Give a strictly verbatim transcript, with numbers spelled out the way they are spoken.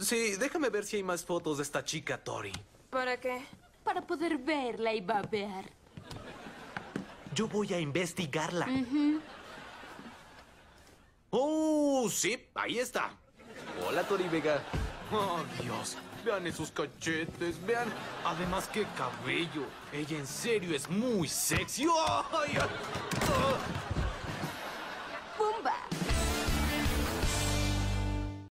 Sí, déjame ver si hay más fotos de esta chica, Tori. ¿Para qué? Para poder verla y babear. Yo voy a investigarla. ¡Oh, sí! Ahí está. Hola, Tori Vega. Oh, Dios. Vean esos cachetes, vean. Además, qué cabello. Ella en serio es muy sexy. ¡Ay! ¡Ay! ¡Ah!